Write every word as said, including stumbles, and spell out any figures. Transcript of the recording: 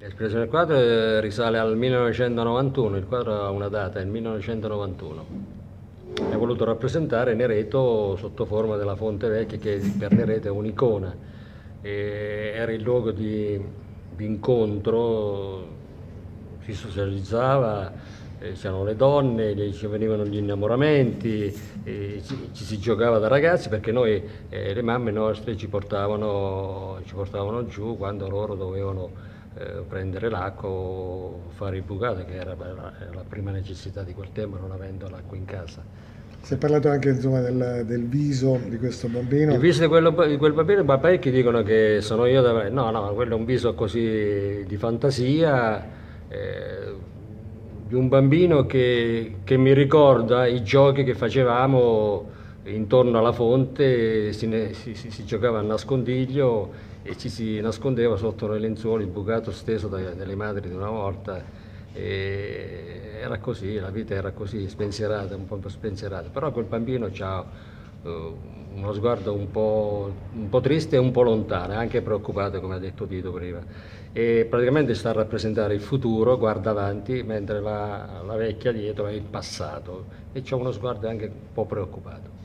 L'espressione del quadro eh, risale al millenovecentonovantuno, il quadro ha una data, è il millenovecentonovantuno. È voluto rappresentare Nereto sotto forma della Fonte Vecchia, che per Nereto è un'icona. E era il luogo di, di incontro, si socializzava, eh, c'erano le donne, lì ci venivano gli innamoramenti, eh, ci, ci si giocava da ragazzi perché noi, eh, le mamme nostre ci portavano, ci portavano giù quando loro dovevano eh, prendere l'acqua o fare il bucato, che era la, la prima necessità di quel tempo, non avendo l'acqua in casa. Si è parlato anche insomma, del, del viso di questo Il bambino. viso di, quello, di quel bambino, ma parecchi dicono che sono io, da... no, no, quello è un viso così di fantasia, eh, di un bambino che, che mi ricorda i giochi che facevamo intorno alla fonte, si, ne- si- si- si giocava a nascondiglio e ci si nascondeva sotto le lenzuola, il bucato steso da- dalle madri di una volta. E era così, la vita era così, spensierata, un po' spensierata, però quel bambino ha uno sguardo un po', un po' triste e un po' lontano, anche preoccupato, come ha detto Tito prima, e praticamente sta a rappresentare il futuro, guarda avanti, mentre la, la vecchia dietro è il passato e c'ha uno sguardo anche un po' preoccupato.